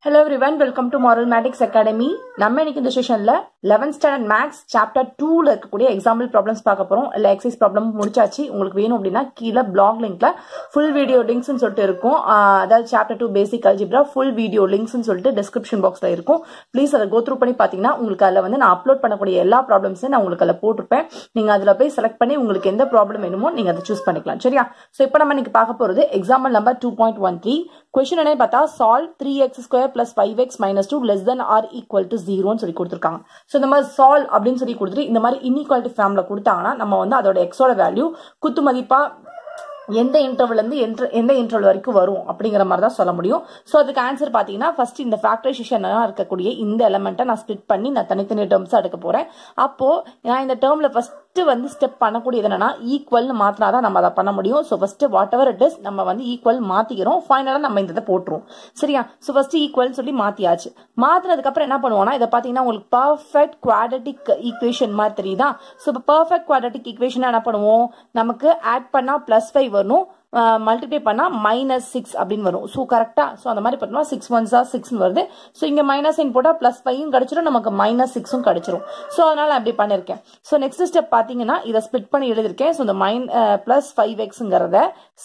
Hello everyone, welcome to Moral Mathematics Academy. நம்ம இன்னைக்கு இந்த செஷன்ல 11th standard maths chapter 2ல இருக்கக்கூடிய example problems பார்க்க போறோம். இல்ல exercise problem முடிச்சாச்சு. உங்களுக்கு வேணும் அப்படினா கீழ blog linkல full video links னு சொல்லிட்டு இருக்கும். அதாவது chapter 2 basic algebra full video links னு சொல்லிட்டு description boxல இருக்கும். Please அதை go through பண்ணி பாத்தீங்கன்னா உங்களுக்கு அதுல வந்து நான் அப்லோட் பண்ணக்கூடிய எல்லா problems நான் உங்களுக்கு அதுல போட்டுருப்பேன். நீங்க அதுல போய் செலக்ட் பண்ணி உங்களுக்கு எந்த problem வேணுமோ நீங்க அதை चूஸ் பண்ணிக்கலாம். சரியா? சோ இப்போ நம்ம இன்னைக்கு பார்க்க போறது example number 2.13. question என்னன்னு பார்த்தா solve 3x square plus 5x minus 2 less than or equal to 0 னு சொல்லி கொடுத்திருக்காங்க. சோ இந்த மாதிரி solve அப்படினு சொல்லி கொடுத்துட்டு இந்த மாதிரி inequality formula கொடுத்தாங்கன்னா நம்ம வந்து அதோட x ஓட வேல்யூ குத்து மதிப்பா எந்த இன்டர்வல்ல இருந்து எந்த இன்டர்வல் வரைக்கும் வரும் அப்படிங்கிற மாதிரி தான் சொல்ல முடியும். சோ அதுக்கு ஆன்சர் பாத்தீங்கன்னா ஃபர்ஸ்ட் இந்த ஃபேக்டரைசேஷனா இருக்கக்கூடிய இந்த எலிமெண்ட்டை நான் ஸ்ப்ளிட் பண்ணி நான் தனித்தனி டேர்ம்ஸ் எடுக்க போறேன். அப்போ நான் இந்த டேர்ம்ல ஃபர்ஸ்ட் வந்து ஸ்டெப் பண்ணக்கூடியது என்னன்னா ஈக்குவல்னு மாத்தினாதான் நம்ம அதை பண்ண முடியும். So first whatever it is நம்ம வந்து ஈக்குவல் மாத்திக்கிறோம். ஃபைனலா நம்ம இந்த போட்டுருவோம். சரியா? சோ ஃபர்ஸ்ட் ஈக்குவல் சொல்லி மாத்தியாச்சு. மாத்தினதுக்கு அப்புறம் என்ன பண்ணுவோம்னா இதை பாத்தீங்கன்னா உங்களுக்கு பெர்ஃபெக்ட் குவாட்ரட்டிக் ஈக்குவேஷன் மாதிரி தெரியுதா? சோ இப்போ பெர்ஃபெக்ட் குவாட்ரட்டிக் ஈக்குவேஷன் என்ன பண்ணுவோம்? நமக்கு ஆட் பண்ணா +5 வரணும், மல்டிப்ளை பண்ணா -6 அப்படின்னு வரும். சோ கரெக்டா? சோ அந்த மாதிரி பண்ணா 6 1s 6 னு வருது. சோ இங்க -9 போட்டா +5 கிடைச்சிரும், நமக்கு -6 கிடைச்சிரும். சோ அதனால அப்படி பண்ணிருக்கேன். சோ நெக்ஸ்ட் ஸ்டெப் பாத்தீங்கன்னா இத ஸ்ப்ளிட் பண்ணி எழுதிருக்கேன். சோ இந்த +5xங்கறத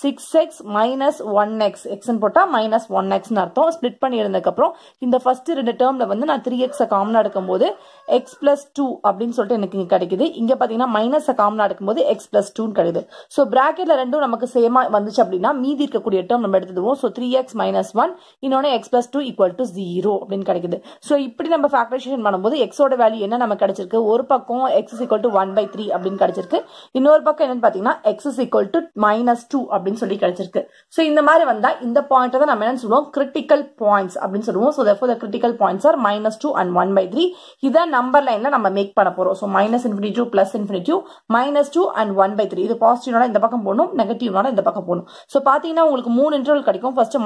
6x - 1x x னு போட்டா -1x னு அர்த்தம். ஸ்ப்ளிட் பண்ணி எழுதுனதுக்கு அப்புறம் இந்த ஃபர்ஸ்ட் ரெண்டு டேர்ம்ல வந்து நான் 3x காமனா எடுக்கும்போது x + 2 அப்படின்னு சொல்லிட்டு எனக்கு இங்க கிடைக்குது. இங்க பாத்தீங்கன்னா மைனஸ் காமனா எடுக்கும்போது x + 2 னு கிடைக்குது. சோ பிராக்கெட்ல ரெண்டும் நமக்கு சேமா வந்துச்சு அப்படின்னா மீதி இருக்கக்கூடிய டேர்ம் நம்ம எடுத்துடுவோம். சோ 3x - 1 இன்னொன்னு x + 2 = 0 அப்படின்னு கிடைக்குது. சோ இப்படி நம்ம ஃபேக்டரைசேஷன் பண்ணும்போது x ஓட வேல்யூ என்ன நமக்கு கிடைச்சிருக்கு? ஒரு பக்கம் x = 1/3 அப்படின்னு கிடைச்சிருக்கு. இன்னொரு பக்கம் என்னன்னு பாத்தீங்கன்னா x = -2 அப்படின்னு சொல்லி கிடைச்சிருக்கு. சோ இந்த மாதிரி வந்தா இந்த பாயிண்ட் தான் நம்ம என்ன சொல்லுவோம்? கிரிட்டிக்கல் பாயிண்ட்ஸ் அப்படின்னு சொல்லுவோம். So therefore the critical points are -2 and 1/3. இத நம்பர் லைன்ல நம்ம மேக் பண்ண போறோம். So -∞ to +∞, -2 and 1/3. இது பாசிட்டிவ்னால இந்த பக்கம் போணும், நெகட்டிவ்னால இந்த பக்கம் போணும். சோ பாத்தீங்கன்னா உங்களுக்கு 3 இன்டர்வல் கிடைக்கும். ஃபர்ஸ்ட்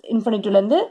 -∞ ல இருந்து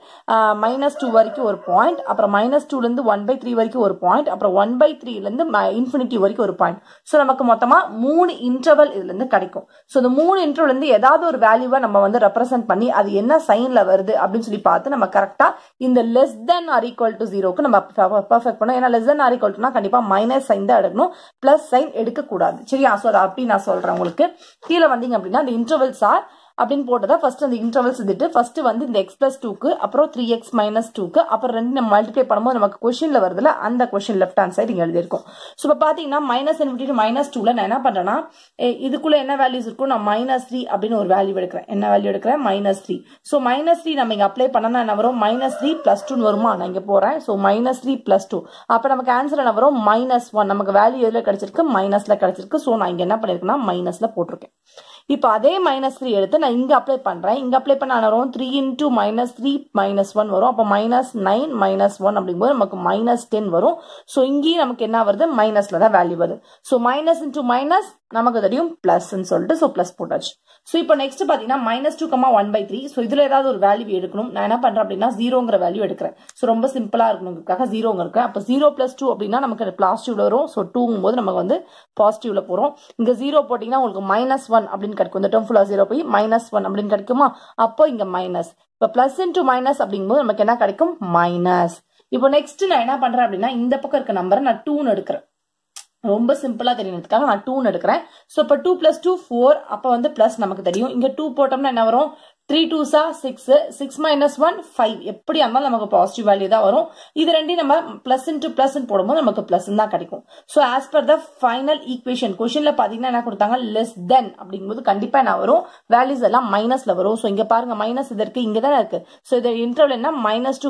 -2 வரைக்கும் ஒரு பாயிண்ட், அப்புறம் -2 ல இருந்து 1/3 வரைக்கும் ஒரு பாயிண்ட், அப்புறம் 1/3 ல இருந்து ∞ வரைக்கும் ஒரு பாயிண்ட். சோ நமக்கு மொத்தமா 3 இன்டர்வல் இதுல இருந்து கிடைக்கும். சோ இந்த 3 இன்டர்வல் இருந்து ஏதாவது ஒரு வேல்யூவை நம்ம வந்து ரெப்ரசென்ட் பண்ணி அது என்ன சைன்ல வருது அப்படின்னு சொல்லி பார்த்து நம்ம கரெக்டா இந்த less than or equal to 0க்கு நம்ம பெர்ஃபெக்ட் பண்ணோம். ஏன்னா லெஸ் தென் ஆர் ஈக்குவல் டுனா கண்டிப்பா மைனஸ் சைன் தான் எடுக்கணும், பிளஸ் சைன் எடுக்க கூடாது. சரியா? சோ அதை அப்படி நான் சொல்றேன். உங்களுக்கு கீழே வந்தீங்க அப்படின்னா இந்த இன்டர்வல்ஸ் ஆர் அப்படின்னு போட்டதா ஃபர்ஸ்ட் அந்த இன்டர்வல்ஸ் எடுத்து ஃபர்ஸ்ட் வந்து இந்த x + 2க்கு, அப்புறம் 3x - 2க்கு, அப்புறம் ரெண்டு நம்ம மல்டிப்ளை பண்ணும்போது நமக்கு क्वेश्चनல வருதுல அந்த क्वेश्चन லெஃப்ட் ஹேண்ட் சைடு இங்க எழுதி இருக்கும். சோ இப்ப பாத்தீங்கன்னா -∞ to -2ல நான் என்ன பண்றேன்னா இதுக்குள்ள என்ன வேல்யூஸ் இருக்கும்? நான் -3 அப்படின்னு ஒரு வேல்யூ எடுக்கிறேன். என்ன வேல்யூ எடுக்கிறேன்? -3. சோ -3 நம்ம இங்க அப்ளை பண்ணனா என்ன வரும்? -3 + 2 வருமா? நான் இங்க போறேன். சோ -3 + 2 அப்ப நமக்கு ஆன்சர் என்ன வரும்? -1. நமக்கு வேல்யூ எதுல கிடைச்சிருக்கு? மைனஸ்ல கிடைச்சிருக்கு. சோ நான் இங்க என்ன பண்ணிருக்கேன்னா மைனஸ்ல போட்டிருக்கேன். இப்போ அதே -3 எடுத்து நான் இங்க அப்ளை பண்றேன். இங்க அப்ளை பண்ண வரும் 3 × -3 -1 வரும். அப்ப -9 -1 அப்படிங்கும்போது நமக்கு -10 வரும். சோ இங்கேயும் நமக்கு என்ன வருது? மைனஸ்ல தான் வேல்யூ வருது. சோ மைனஸ் இன்டூ மைனஸ் நமக்கு தெரியும் பிளஸ் சொல்லிட்டு சோ பிளஸ் போட்டாச்சு. சோ இப்போ நெக்ஸ்ட் பாத்தீங்கன்னா -2, 1/3. சோ இதுல ஏதாவது ஒரு வேல்யூ எடுக்கணும். நான் என்ன பண்றேன் அப்படின்னா 0ங்கிற வேல்யூ எடுக்கிறேன். சோ ரொம்ப சிம்பிளா இருக்கணும்க்காக 0ங்க இருக்கு. அப்ப 0 + 2 அப்படின்னா நமக்கு பாசிட்டிவ்ல வரும். சோ 2ங்கும் போது நமக்கு வந்து பாசிட்டிவ்ல போறோம். இங்க 0 போட்டீங்கன்னா உங்களுக்கு -1 அப்படின்னு கிடைக்கும். இந்த டேர்ம் ஃபுல்லா 0 போய் -1 அப்படின்னு கிடைக்குமா? அப்போ இங்க மைனஸ். இப்ப பிளஸ் இன்டூ மைனஸ் அப்படிங்கும்போது நமக்கு என்ன கிடைக்கும்? மைனஸ். இப்போ நெக்ஸ்ட் நான் என்ன பண்றேன் அப்படின்னா இந்த பக்கம் இருக்க நம்பரை நான் 2ன்னு எடுக்கிறேன். ரொம்ப சிம்பிளா தெரியறதுக்காக நான் 2ன்னு எடுக்கிறேன். சோ இப்ப 2 + 2 4. அப்ப வந்து பிளஸ் நமக்கு தெரியும். இங்க 2 போட்டோம்னா என்ன வரும்? 3 2s 6, 6 - 1 5. எப்படி இருந்தாலும் நமக்கு பாசிட்டிவ் வேல்யூ தான் வரும். இது ரெண்டையும் நம்ம பிளஸ் இன்டூ பிளஸ் போடும்போது நமக்கு பிளஸ் தான் கிடைக்கும். So as per the final equation क्वेश्चनல பாத்தீங்கன்னா என்ன கொடுத்தாங்க? லெஸ் தென் அப்படிங்கும்போது கண்டிப்பா என்ன வரும்? வேல்யூஸ் எல்லாம் மைனஸ்ல வரும். சோ இங்க பாருங்க மைனஸ் இது இருக்கு, இங்க தான் இருக்கு. சோ இந்த இன்டர்வல் என்ன? -2,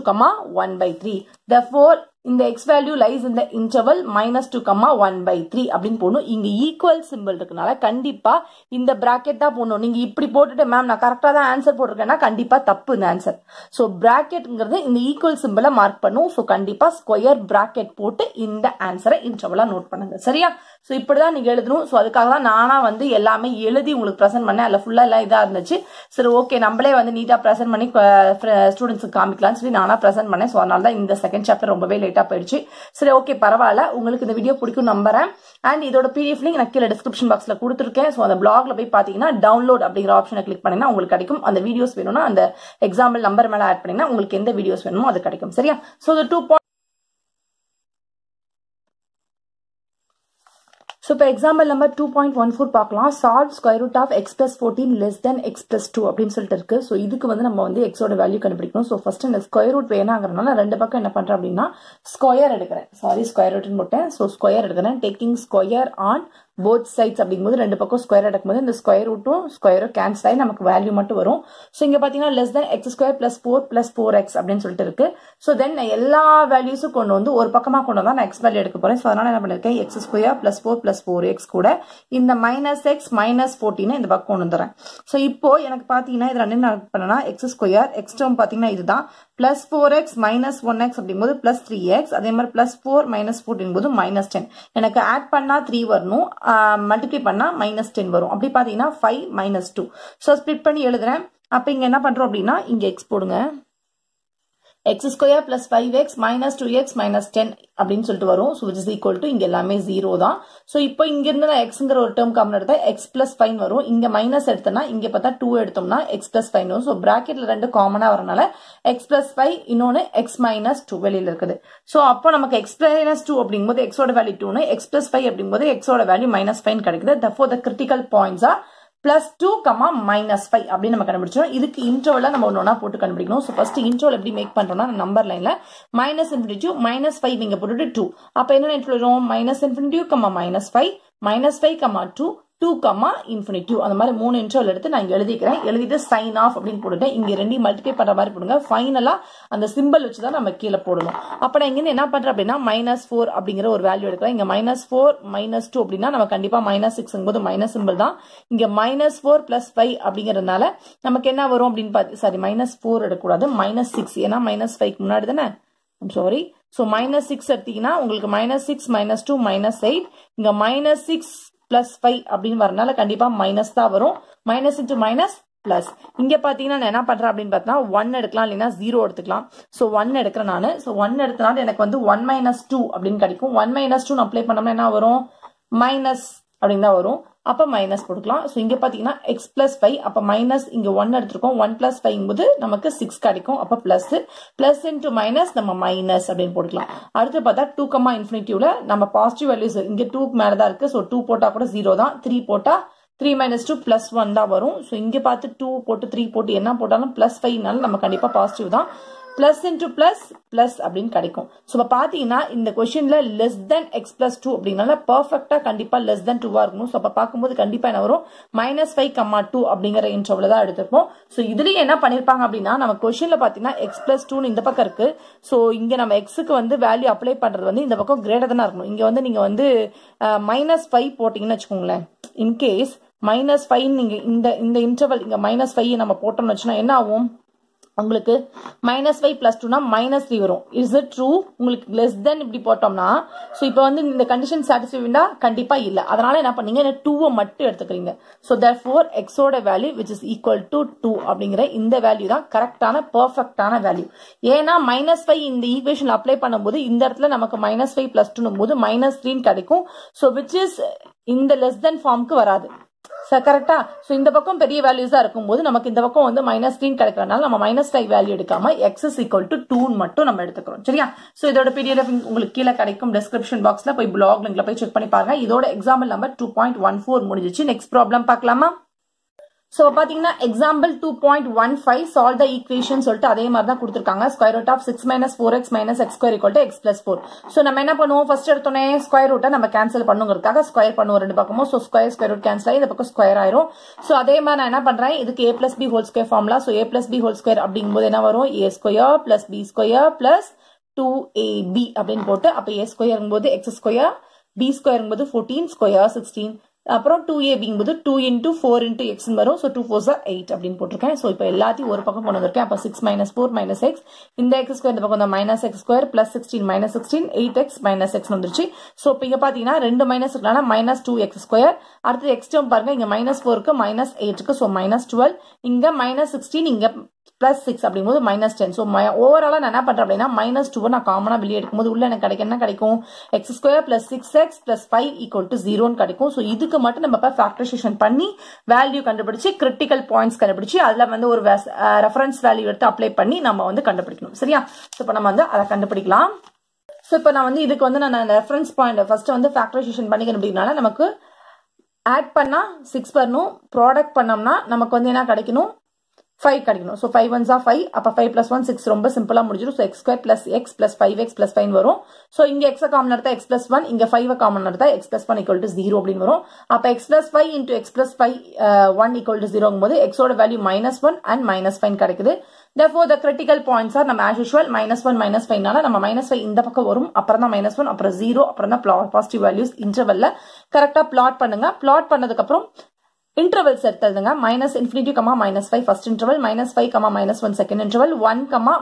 1/3. therefore இந்த x value lies in the interval -2, 1/3 அப்படின்னு போடணும். இங்க ஈக்குவல் சிம்பிள் இருக்கனால கண்டிப்பா இந்த பிராக்கெட் தான் போடணும். நீங்க இப்படி போட்டுட்டு மேம் நான் கரெக்டா தான் ஆன்சர் போட்டிருக்கேன்னா கண்டிப்பா தப்பு இந்த ஆன்சர். சோ பிராக்கெட்ங்கிறது இந்த ஈக்குவல் சிம்பிளை மார்க் பண்ணும். சோ கண்டிப்பா ஸ்கொயர் பிராக்கெட் போட்டு இந்த ஆன்சரை இன்டர்வலா நோட் பண்ணுங்க. சரியா? சோ இப்படிதான் நீங்க எழுதணும். சோ அதுக்காக தான் நானா வந்து எல்லாமே எழுதி உங்களுக்கு பிரசன்ட் பண்ணேன். அதுல ஃபுல்லா எல்லாம் இதா இருந்துச்சு. சரி ஓகே நம்மளே வந்து நீட்டா பிரசன்ட் பண்ணி ஸ்டூடெண்ட்ஸுக்கு காமிக்கலாம்னு சொல்லி நானா பிரசன்ட் பண்ணேன். சோ அதனால தான் இந்த செகண்ட் சாப்டர் ரொம்பவே லேட் லேட்டா போயிடுச்சு. சரி ஓகே பரவாயில்ல, உங்களுக்கு இந்த வீடியோ பிடிக்கும் நம்புறேன். அண்ட் இதோட PDF லிங்க் நான் கீழே டிஸ்கிரிப்ஷன் பாக்ஸ்ல கொடுத்துருக்கேன். ஸோ அந்த பிளாக்ல போய் பாத்தீங்கன்னா டவுன்லோட் அப்படிங்கிற ஆப்ஷனை கிளிக் பண்ணீங்கன்னா உங்களுக்கு கிடைக்கும். அந்த வீடியோஸ் வேணும்னா அந்த எக்ஸாம்பிள் நம்பர் மேல ஆட் பண்ணீங்கன்னா உங்களுக்கு எந்த வீடியோஸ் வேணுமோ அது கிடைக்கும். சரியா? ஸோ இந்த 2. So, இப்போ example number 2.14 பார்க்கலாம். Solve square root of x plus 14 less than x plus 2 அப்படின்னு சொல்லிட்டு இருக்கு. ஸோ இதுக்கு வந்து நம்ம வந்து x ஓட வேல்யூ கண்டுபிடிக்கணும். ஸோ ஃபர்ஸ்ட் இந்த ஸ்கொயர் ரூட் வேணாங்கிறதுனால ரெண்டு பக்கம் என்ன பண்றேன் அப்படின்னா ஸ்கொயர் எடுக்கிறேன். ஸ்கொயர் ரூட்னு போட்டேன். ஸோ ஸ்கொயர் எடுக்கிறேன். Taking square on both sides அப்படிங்கும்போது ரெண்டு பக்கம் ஸ்கொயர் எடுக்கும்போது இந்த ஸ்கொயர் ரூட்டும் ஸ்கொயரும் கேன்சல் ஆகி நமக்கு வேல்யூ மட்டும் வரும். ஸோ இங்க பாத்தீங்கன்னா less than X square plus 4 plus 4x அப்படின்னு சொல்லிட்டு இருக்கு. ஸோ தென் எல்லா வேல்யூஸும் கொண்டு வந்து ஒரு பக்கமா கொண்டு வந்தா நான் எக்ஸ் வேல்யூ எடுக்க போறேன். ஸோ அதனால என்ன பண்ணிருக்கேன், X square plus 4 plus 4x கூட இந்த மைனஸ் எக்ஸ் மைனஸ் 14 இந்த பக்கம் கொண்டு வந்துறேன். ஸோ இப்போ எனக்கு பாத்தீங்கன்னா இது ரெண்டு நான் பண்ணனா எக்ஸ் ஸ்கொயர் எக்ஸ் டேர்ம் பாத்தீங்கன்னா இதுதான் பிளஸ் 4x மைனஸ் 1x அப்படிங்கும்போது பிளஸ் 3x, அதே மாதிரி பிளஸ் 4 மைனஸ் 14 போது மைனஸ் 10. எனக்கு ஆட் பண்ணா 3 வரணும், மல்டிப்ளை பண்ணா மைனஸ் 10 வரும். அப்படி பாத்தீங்கன்னா 5 மைனஸ் 2. ஸோ ஸ்பிளிட் பண்ணி எழுதுறேன். அப்ப இங்க என்ன பண்றோம் அப்படின்னா இங்க எக்ஸ் போடுங்க. X square plus 5x minus 2x minus 10 அப்படின்னு சொல்லிட்டு வரும். So which is equal to இங்க எல்லாமே 0 தான். ஸோ இப்போ இங்க இருந்து நான் எக்ஸ்ங்கிற ஒரு டேர்ம் காமன் எடுத்தா எக்ஸ் பிளஸ் 5 வரும். இங்க மைனஸ் எடுத்தோம்னா இங்க பார்த்தா 2 எடுத்தோம்னா எக்ஸ் பிளஸ் 5 வரும். ஸோ பிராக்கெட்ல ரெண்டு காமனா வரனால எக்ஸ் பிளஸ் 5 இன்னொன்னு எக்ஸ் மைனஸ் 2 வெளியில இருக்குது. ஸோ அப்போ நமக்கு எக்ஸ் மைனஸ் 2 அப்படிங்கும்போது எக்ஸோட வேல்யூ 2, எக்ஸ் பிளஸ் 5 அப்படிங்கும்போது எக்ஸோட வேல்யூ மைனஸ் 5 கிடைக்குது. therefore the critical points are plus 2, minus 5 அப்படின்னு நம்ம கண்டுபிடிச்சோம். இதுக்கு இன்டர்வல்ல நம்ம ஒன்னா போட்டு கண்டுபிடிக்கணும். ஸோ ஃபர்ஸ்ட் இன்டர்வல் எப்படி மேக் பண்றோம்னா நம்பர் லைன்ல மைனஸ் இன்ஃபினிட்டி மைனஸ் 5 இங்க போட்டுட்டு 2. அப்ப என்ன எழுதுறோம், minus infinity minus 5 minus 5 2 2, infinity அந்த மாதிரி 3 இன்டர்வல் எடுத்து நான் இங்க எழுதிக்கிறேன். எழுதிட்டு சைன் ஆஃப் அப்படின்னு போட்டுட்டேன். இங்க ரெண்டையும் மல்டிப்ளை பண்ற மாதிரி போடுங்க. ஃபைனலா அந்த சிம்பிள் வச்சுதான் நம்ம கீழே போடணும். அப்ப நான் இங்க என்ன பண்றேன் அப்படின்னா மைனஸ் 4 அப்படிங்கிற ஒரு வேல்யூ எடுக்கிறேன். இங்க மைனஸ் 4 மைனஸ் 2 அப்படின்னா நம்ம கண்டிப்பா மைனஸ் 6 போது மைனஸ் சிம்பிள் தான். இங்க மைனஸ் 4 பிளஸ் 5 அப்படிங்கறதுனால நமக்கு என்ன வரும் அப்படின்னு பார்த்து சாரி மைனஸ் 4 எடுக்கக்கூடாது, மைனஸ் 6. ஏன்னா மைனஸ் 5 முன்னாடி தானே, சாரி. ஸோ மைனஸ் 6 எடுத்தீங்கன்னா உங்களுக்கு மைனஸ் 6 மைனஸ் 2 மைனஸ் 8. இங்க மைனஸ் 6 பிளஸ் 5 அப்படின்னு வரனால கண்டிப்பா மைனஸ் தான் வரும். Minus into minus plus. இங்க பாத்தீங்கன்னா நான் என்ன பண்றேன் அப்படின்னு பார்த்தா 1 எடுக்கலாம், இல்லைன்னா 0 எடுத்துக்கலாம். ஸோ 1 எடுக்கிறேன் நானு. ஸோ 1 எடுத்தனால எனக்கு வந்து 1 மைனஸ் 2 அப்படின்னு கிடைக்கும். 1 மைனஸ் 2 அப்ளை பண்ணோம்னா என்ன வரும், மைனஸ் அப்படின்னு தான் வரும். அப்ப மைனஸ் போட்டுக்கலாம். ஸோ இங்க பாத்தீங்கன்னா எக்ஸ் பிளஸ் 5, அப்ப மைனஸ் இங்க 1 எடுத்திருக்கோம். 1 பிளஸ் 5 போது நமக்கு 6 கிடைக்கும். அப்ப பிளஸ் பிளஸ் இன்டு மைனஸ் நம்ம மைனஸ் அப்படின்னு போட்டுக்கலாம். அடுத்து பார்த்தா 2, இன்ஃபினிட்டிவ்ல நம்ம பாசிட்டிவ் வேல்யூஸ் இங்க 2 மேலதான் இருக்கு. ஸோ 2 போட்டா கூட 0 தான். 3 போட்டா 3 minus 2 plus 1 தான் வரும். ஸோ இங்க பார்த்து 2 போட்டு 3 போட்டு என்ன போட்டாலும் பிளஸ் 5னால நம்ம கண்டிப்பா பாசிட்டிவ் தான். பிளஸ் இன்டு பிளஸ் பிளஸ் அப்படின்னு கிடைக்கும். ஸோ இப்போ பாத்தீங்கன்னா இந்த கொஸ்டின்ல லெஸ் தென் எக்ஸ் பிளஸ் 2 அப்படிங்கறத பர்ஃபெக்டா கண்டிப்பா லெஸ் தென் 2 இருக்கணும். ஸோ அப்ப பார்க்கும்போது கண்டிப்பா என்ன வரும், மைனஸ் 5, 2 அப்படிங்கிற இன்டர்வல் தான் எடுத்திருப்போம். ஸோ இதுலயே என்ன பண்ணிருப்பாங்க அப்படின்னா நம்ம கொஸ்டின்ல பாத்தீங்கன்னா எக்ஸ் பிளஸ் 2 இந்த பக்கம் இருக்கு. ஸோ இங்க நம்ம எக்ஸுக்கு வந்து வேல்யூ அப்ளை பண்றது வந்து இந்த பக்கம் கிரேட்டர் தானே இருக்கணும். இங்க வந்து நீங்க வந்து மைனஸ் 5 போட்டீங்கன்னு வச்சுக்கோங்களேன். இன்கேஸ் மைனஸ் 5 நீங்க இந்த இன்டர்வல் இங்க மைனஸ் 5 நம்ம போட்டோம்னு வச்சுன்னா என்ன ஆகும், உங்களுக்கு மைனஸ் 5 பிளஸ் 2 மைனஸ் 3 வரும். Is it true? உங்களுக்கு லெஸ் தென் இப்படி போட்டோம்னா ஸோ இப்போ வந்து இந்த கண்டிஷன் சாட்டிஸ்ஃபைடா கண்டிப்பா இல்ல. அதனால என்ன பண்ணீங்க, 2 மட்டும் எடுத்துக்கிறீங்க. ஸோ தேர்ஃபோர் எக்ஸோட value which is equal to 2 அப்படிங்கிற இந்த வேல்யூ தான் கரெக்டான பர்ஃபெக்டான வேல்யூ. ஏன்னா மைனஸ் 5 இந்த ஈக்குவேஷன் அப்ளை பண்ணும்போது இந்த இடத்துல நமக்கு மைனஸ் 5 பிளஸ் 2 போது மைனஸ் 3 கிடைக்கும். ஸோ விச் இஸ் இந்த லெஸ் தென் ஃபார்முக்கு வராது. கரெக்டா? சோ இந்த பக்கம் பெரிய வேல்யூஸா இருக்கும்போது நமக்கு இந்த பக்கம் வந்து மைனஸ் 3 கிடைக்கிறதுனால நம்ம மைனஸ் 5 வேல்யூ எடுக்காம எக்ஸ் இஸ் ஈக்குவல் டு 2 மட்டும் நம்ம எடுத்துக்கிறோம். சரியா? சோ இதோட PDF உங்களுக்கு கீழே கிடைக்கும் டிஸ்கிரிப்ஷன் பாக்ஸ்ல போய் பிளாக் லிங்க்ல போய் செக் பண்ணி பாருங்க. இதோட எக்ஸாம்பிள் நம்பர் 2.14 முடிஞ்சிச்சு. நெக்ஸ்ட் ப்ராப்ளம் பார்க்கலாமா? சோ பாத்தீங்கன்னா எக்ஸாம்பிள் 2.15 சால்வ் த ஈக்குவேஷன் சொல்லிட்டு அதே மாதிரி தான் கொடுத்திருக்காங்க. Square root of 6 minus 4x minus x square equal to x plus 4. So நம்ம என்ன பண்ணுவோம், ஃபர்ஸ்ட் எடுத்தோனே ஸ்கொயர் ரூட்டை நம்ம கேன்சல் பண்ணுங்கிறதுக்காக ஸ்கொயர் பண்ணுவோம் ரெண்டு பக்கமும். சோ ஸ்கொயர் ரூட் கேன்சல் ஆகி இந்த பக்கம் ஸ்கொயர் ஆயிரும். சோ அதே மாதிரி நான் என்ன பண்றேன், இதுக்கு a plus b whole square formula. So a plus b whole square அப்படிங்கும்போது என்ன வரும், a square plus b square plus 2ab அப்படின்னு போட்டு அப்ப a ஸ்கொயர் போது x ஸ்கொயர், b ஸ்கொயர் போது 14 ஸ்கொயர் 16, அப்புறம் 2ab போது 2 into 4 into x வரும். சோ 2 4s are 8 அப்படின்னு போட்டிருக்கேன். சோ இப்போ எல்லாத்தையும் ஒரு பக்கம் கொண்டு வந்திருக்கேன். அப்ப 6 minus 4 minus x, இந்த x ஸ்கொயர் இந்த பக்கம் minus x square plus 16 minus 16 8x minus x வந்துருச்சு. சோ இப்போ இங்க பாத்தீங்கன்னா ரெண்டு மைனஸ் இருக்கனால minus 2x ஸ்கொயர். அடுத்து x டேர்ம் பாருங்க, இங்க minus 4க்கு minus 8க்கு, சோ minus 12, இங்க minus 16, இங்க plus 6 அப்படிங்கும்போது -10. ஸோ ஓவராலாக நான் என்ன பண்ணுறேன் அப்படின்னா -2 நான் காமனாக வெளியே எடுக்கும்போது உள்ள எனக்கு கிடைக்கும் என்ன கிடைக்கும் x² + 6x + 5 = 0 கிடைக்கும். ஸோ இதுக்கு மட்டும் நம்ம இப்போ ஃபேக்டரைசேஷன் பண்ணி வேல்யூ கண்டுபிடிச்சு கிரிட்டிக்கல் பாயிண்ட்ஸ் கண்டுபிடிச்சு அதில் வந்து ஒரு ரெஃபரன்ஸ் வேல்யூ எடுத்து அப்ளை பண்ணி நம்ம வந்து கண்டுபிடிக்கணும். சரியா? ஸோ இப்போ நம்ம வந்து அதை கண்டுபிடிக்கலாம். ஸோ இப்போ நான் வந்து இதுக்கு வந்து நான் ரெஃபரன்ஸ் பாயிண்ட் ஃபர்ஸ்ட் வந்து ஃபேக்டரைசேஷன் பண்ணி கண்டுபிடிக்கனால நமக்கு ஆட் பண்ணா 6 வரணும், ப்ராடக்ட் பண்ணோம்னா நமக்கு வந்து என்ன கிடைக்கணும் 5 கிடைக்கணும். ஸோ 5 1s are 5, அப்போ 5 + 1 6 ரொம்ப சிம்பிளா முடிஞ்சிடும். ஸோ x² + x + 5x + 5 வரும். ஸோ இங்க x காமன் எடுத்தா x + 1, இங்க 5 காமன் எடுத்தா x + 1 = 0 அப்படின்னு வரும். அப்போ x + 5 × x + 5 1 = 0 போது x ஓட வேல்யூ -1 and -5 கிடைக்குது. Therefore the critical points are நம்ம as usual -1 -5 நால நம்ம -5 இந்த பக்கம் வரும், அப்புறம் தான் -1, அப்புறம் 0, அப்புறம் தான் பாசிட்டிவ் வேல்யூஸ் இன்டர்வல்ல கரெக்டா பிளாட் பண்ணுங்க. பிளாட் பண்ணதுக்கு அப்புறம் இன்டர்வல்ஸ் எடுத்துங்க. -∞, -5 ஃபர்ஸ்ட் இன்டர்வல், -5, -1 செகண்ட் இன்டர்வல், 1,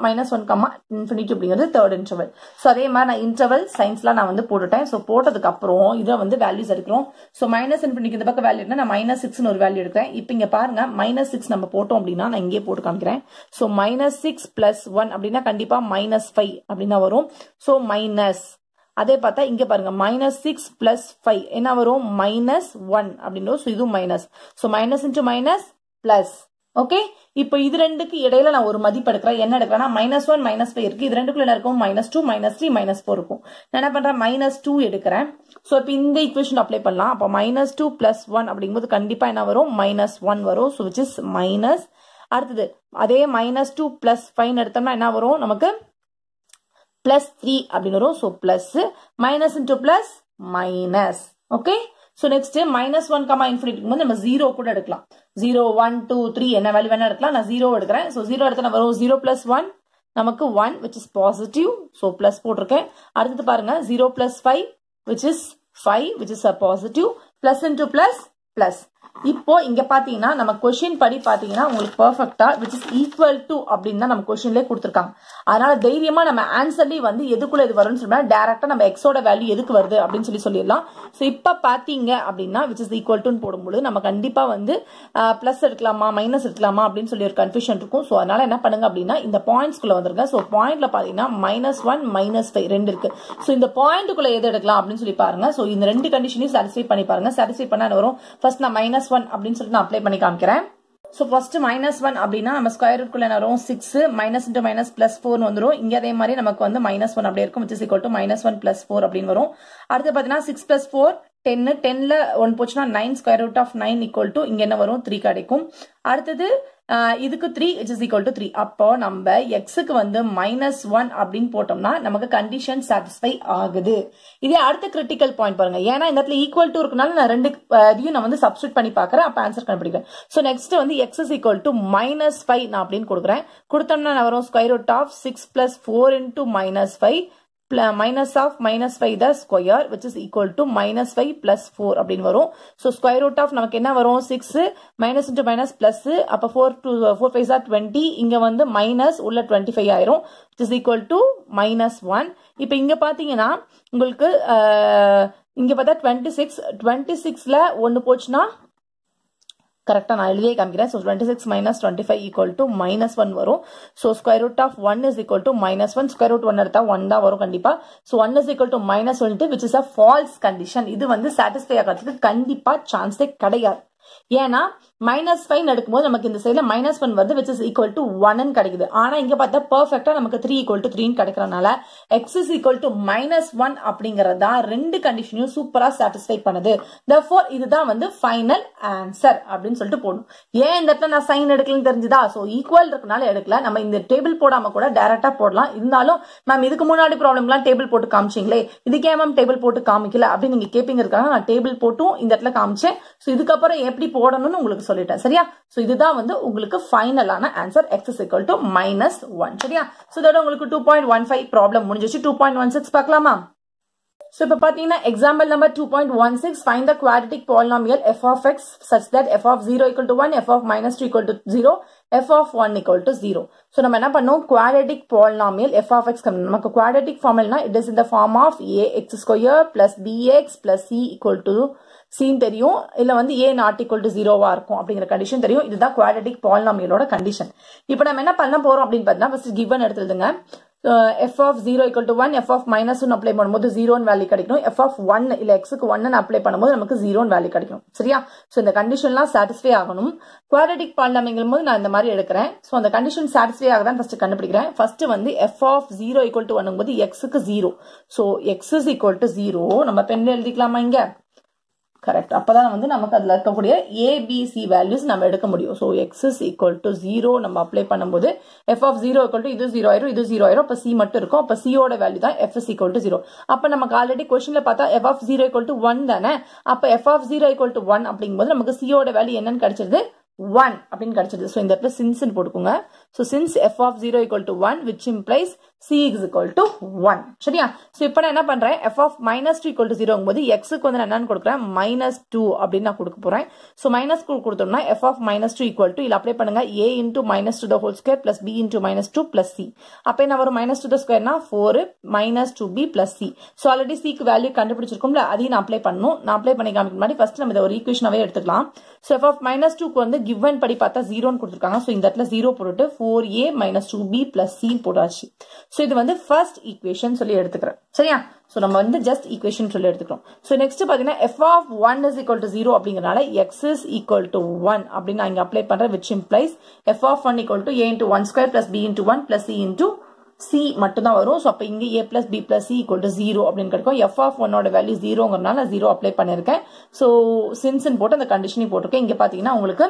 -1, ∞ அப்படிங்கிறது தேர்ட் இன்டர்வல். ஸோ அதே மாதிரி நான் இன்டர்வல் சயின்ஸ்லாம் நான் வந்து போட்டுட்டேன். ஸோ போட்டதுக்கு அப்புறம் இதை வந்து வேல்யூஸ் எடுக்கிறோம். ஸோ -∞ இந்த பக்கம் வேல்யூ எடுத்தா நான் -6 ஒரு வேல்யூ எடுக்கிறேன். இப்போ இங்க பாருங்க -6 நம்ம போட்டோம் அப்படின்னா நான் இங்கே போட்டு காமிக்கிறேன். ஸோ -6 + 1 அப்படின்னா கண்டிப்பா -5 அப்படின்னா வரும். ஸோ மைனஸ் அதே பார்த்தா இங்க பாருங்க -6 + 5 என்ன வரும் -1 அப்படின்றோம். ஸோ இது minus. So minus into minus plus. Okay, இப்போ இது ரெண்டுக்கு இடையில நான் ஒரு மதிப்பு எடுக்கிறேன். என்ன எடுக்கிறேன்னா -1 -5 இருக்கு. இது ரெண்டுக்குள்ள என்ன இருக்கும் -2 -3 -4 இருக்கும். நான் என்ன பண்றேன் -2 எடுக்கிறேன். ஸோ இப்போ இந்த ஈக்குவேஷன் அப்ளை பண்ணலாம். அப்போ -2 + 1 அப்படிங்கும்போது கண்டிப்பா என்ன வரும் -1 வரும். So which is minus. அடுத்தது அதே -2 + 5 எடுத்தோம்னா என்ன வரும் நமக்கு +3 அப்படின்னு வரும். So plus minus into plus minus. Okay, so next -1, ∞ போது நம்ம 0 கூட எடுக்கலாம். 0 1 2 3 என்ன வேல்யூ வேணா எடுக்கலாம். நான் 0 எடுக்கிறேன். ஸோ 0 எடுத்தா வரும் 0 + 1 நமக்கு 1 which is positive. So plus போட்டிருக்கேன். அடுத்தது பாருங்க 0 + 5 which is 5 which is a positive. Plus into plus plus. இப்போ இங்க பாத்தீங்கன்னா நம்ம கொஸ்டின் படி பாத்தீங்கன்னா உங்களுக்கு பெர்ஃபெக்ட்டா which is equal to அப்படின்னு தான் நம்ம கொஸ்டின்லயே கொடுத்திருக்காங்க. அதனால தைரியமா நம்ம ஆன்சர்லயே வந்து எதுக்குள்ள இது வரும்னு சொன்னா டைரக்டா நம்ம x ஓட வேல்யூ எதுக்கு வருது அப்படின்னு சொல்லிடலாம். சோ இப்ப பாத்தீங்க அப்படின்னா which is equal to போடும்போது நம்ம கண்டிப்பா வந்து பிளஸ் எடுக்கலாமா மைனஸ் எடுக்கலாமா அப்படின்னு சொல்லி ஒரு கன்ஃபியூஷன் இருக்கும். சோ அதனால என்ன பண்ணுங்க அப்படின்னா இந்த பாயிண்ட்ஸ்குள்ள வந்துருங்க. சோ பாயிண்ட்ல பாத்தீங்கன்னா -1 -5 ரெண்டு இருக்கு. சோ இந்த பாயிண்ட்டுக்குள்ள எது எடுக்கலாம் அப்படின்னு சொல்லி பாருங்க. சோ இந்த ரெண்டு கண்டிஷனையும் சாட்டிஸ்ஃபை பண்ணி பாருங்க. சாட்டிஸ்ஃபை பண்ணா வரும். ஃபர்ஸ்ட் நான் -1 அப்படின்னு சொல்லிட்டு நான் அப்ளை பண்ணி காமிக்கிறேன். சோ ஃபர்ஸ்ட் -1 அப்படின்னா நம்ம ஸ்கொயர் ரூட்குள்ள என்ன வரும் 6 மைனஸ் இன்டு மைனஸ் பிளஸ் 4 வந்துரும். இங்க அதே மாதிரி நமக்கு வந்து -1 அப்படியே இருக்கும் which is equal to -1 + 4 அப்படின்னு வரும். அடுத்து பாத்தீங்கன்னா 6 + 4 10 10ல 1 போச்சுன்னா 9 square root of 9 equal to இங்க என்ன வரும் 3 கிடைக்கும். அடுத்தது இதுக்கு 3 which is equal to 3. அப்போ நம்ம xக்கு வந்து -1 அப்படின்னு போட்டோம்னா நமக்கு கண்டிஷன் சாட்டிஸ்ஃபை ஆகுது. இதே அடுத்த கிரிட்டிக்கல் பாயிண்ட் பாருங்க. ஏன்னா இந்த இடத்துல ஈக்குவல் டு இருக்கனால நான் ரெண்டு இதையும் நான் வந்து சப்ஸ்டிட் பண்ணி பாக்குறேன். அப்ப ஆன்சர் கண்டுபிடிக்கிறேன். சோ நெக்ஸ்ட் வந்து x is equal to -5 நான் அப்படின்னு கொடுக்குறேன். கொடுத்தோம்னா நான் வரும் square root of 6 + 4 into -5 minus of -5 the square which is equal to -5 + 4 அப்படின்னு வரும். So square root of நமக்கு என்ன வரும் 6 minus into minus plus அப்ப 4 5 are 20 இங்க வந்து minus உள்ள 25 ஆயிரும் which is equal to -1. இப்ப இங்க பாத்தீங்கன்னா உங்களுக்கு இங்க பார்த்தா 26ல 1 போச்சுன்னா கரெக்டா நான் எழுதியே காமிக்கிறேன். So 26 minus 25 equal to -1 வரும். So square root of 1 is equal to -1. Square root 1 எடுத்தா 1 தான் வரும் கண்டிப்பா. So 1 is equal to -1 which is a false condition. இது வந்து satisfy ஆகிறதுக்கு கண்டிப்பா சான்ஸே கிடையாது. ஏன்னா -5 எடுக்கும்போது நமக்கு இந்த சைடுல -1 வருது which is equal to 1 கிடைக்குது. ஆனா இங்க பார்த்தா பெர்ஃபெக்ட்டா நமக்கு 3 equal to 3 கிடைக்கிறனால x is equal to -1 அப்படிங்கறதா ரெண்டு கண்டிஷனையும் சூப்பரா சாட்டிஸ்ஃபை பண்ணுது. therefore இதுதான் வந்து ஃபைனல் ஆன்சர் அப்படின்னு சொல்லிட்டு போடணும். ஏன் இந்த இடத்துல நான் சைன் எடுக்கலன்னு தெரிஞ்சுதா? சோ ஈக்குவல் இருக்கனால எடுக்கல. நம்ம இந்த டேபிள் போடாம கூட டைரக்டா போடலாம். இருந்தாலும் மேம் இதுக்கு முன்னாடி ப்ராப்ளம்லாம் டேபிள் போட்டு காமிச்சிங்களே, இதுக்கே மேம் டேபிள் போட்டு காமிக்கல அப்படின்னு நீங்க கேப்பீங்க இருக்காங்க. நான் டேபிள் போட்டும் இந்த இடத்துல காமிச்சேன். சோ இதுக்கப்புறம் எப்படி போடணும்னு உங்களுக்கு சொல்லிட்டேன். சரியா? சோ இதுதான் வந்து உங்களுக்கு ஃபைனலான answer x is equal to -1. சரியா? சோ இதோட உங்களுக்கு 2.15 ப்ராப்ளம் முடிஞ்சிச்சு. 2.16 பார்க்கலாமா? So இப்ப பாத்தீங்கன்னா example number 2.16 find the quadratic polynomial f of x such that f of 0 equal to 1, f of -2 equal to 0, f of 1 equal to 0. So நம்ம என்ன பண்ணோம் quadratic polynomial f of x நமக்கு quadratic formula it is in the form of ax square plus bx plus c equal to scene தெரியும், இல்ல வந்து a not equal to 0வா இருக்கும் அப்படிங்கிற கண்டிஷன் தெரியும். இதுதான் குவாட்ரடிக் பாலினாமியலோட கண்டிஷன். இப்போ நம்ம என்ன பண்ண போறோம் அப்படின்னு பார்த்தீங்கன்னா ஃபர்ஸ்ட் கிவன் எடுத்துடுங்க. f of 0 equal to 1, f of minus 1 apply பண்ணும்போது 0 வேல்யூ கிடைக்கும். f of 1 இல்ல x க்கு 1 அப்ளை பண்ணும்போது நமக்கு 0 வேல்யூ கிடைக்கும். சரியா? சோ இந்த கண்டிஷன்லாம் சாட்டிஸ்ஃபை ஆகணும். குவாட்ரடிக் பாலினாமியல்ங்கும் போது நான் இந்த மாதிரி எடுக்கிறேன். சோ அந்த கண்டிஷன் சாட்டிஸ்ஃபை ஆகுதான்னு ஃபர்ஸ்ட் கண்டுபிடிக்கிறேன். ஃபர்ஸ்ட் வந்து f of 0 equal to 1 போது x க்கு 0. So x is equal to 0 நம்ம பென்ல எழுதிக்கலாமா இங்க? கரெக்ட். அப்பதான் வந்து நமக்கு அதுல இருக்கக்கூடிய ABC வேல்யூஸ் நம்ம எடுக்க முடியும். So x is equal to 0 நம்ம அப்ளை பண்ணும்போது f of 0 equal to இது 0 ஆயிரும், இது 0 ஆயிரும். அப்ப c மட்டும் இருக்கும். அப்ப c ஓட வேல்யூ தான் f is equal to 0. அப்ப நமக்கு ஆல்ரெடி क्वेश्चनல பார்த்தா f of 0 equal to 1 தானே. அப்ப f of 0 equal to 1 அப்படிங்கும்போது நமக்கு c ஓட வேல்யூ என்னன்னு கிடைச்சிருது? 1 அப்படின்னு கிடைச்சிருது. சோ இந்த இடத்துல since போட்டுக்கோங்க. So since f of 0 equal to 1 which implies c is equal to 1. சரியா? சோ இப்போ நான் என்ன பண்றேன்? f of minus 2 equal to 0 போது x க்கு வந்து நான் என்னன்னு கொடுக்கிறேன்? minus 2 அப்படின்னு நான் கொடுக்க போறேன். சோ minus கொடுத்தோம்னா f of minus 2 equal to இல்ல அப்ளை பண்ணுங்க a into minus 2 the whole square plus b into minus 2 plus c. அப்ப என்ன வரும்? minus 2 the square னா 4 minus 2b plus c. So already c க்கு வேல்யூ கண்டுபிடிச்சிருக்கோம்ல, அதையும் நான் அப்ளை பண்ணனும். நான் அப்ளை பண்ணி காமிக்க முன்னாடி ஃபர்ஸ்ட் நம்ம இத ஒரு ஈக்குவேஷனாவே எடுத்துக்கலாம். சோ f of minus 2 க்கு வந்து given படி பார்த்தா 0 ன்னு கொடுத்திருக்காங்க. சோ இந்த இடத்துல 0 போட்டுட்டு 4a minus 2b plus c போட்டாச்சு. சோ இது வந்து ஃபர்ஸ்ட் ஈக்குவேஷன் சொல்லி எடுத்துக்கிறேன். சரியா? சோ நம்ம வந்து ஜஸ்ட் ஈக்குவேஷன் சொல்லி எடுத்துக்கிறோம். சோ நெக்ஸ்ட் பாத்தீங்கன்னா f of 1 is equal to 0 அப்படிங்கறனால x is equal to 1 அப்படி நான் இங்க அப்ளை பண்றேன், which implies f of 1 equal to a into 1 square plus b into 1 plus c into c மட்டும் தான் வரும். சோ அப்ப இங்க a plus b plus c equal to 0 அப்படினு கிடைக்கும். f of 1 ஓட வேல்யூ 0ங்கறனால நான் 0 அப்ளை பண்ணிருக்கேன். சோ since ன்னு போட்டு அந்த கண்டிஷனை போட்டுருக்கேன். இங்க பாத்தீங்கன்னா உங்களுக்கு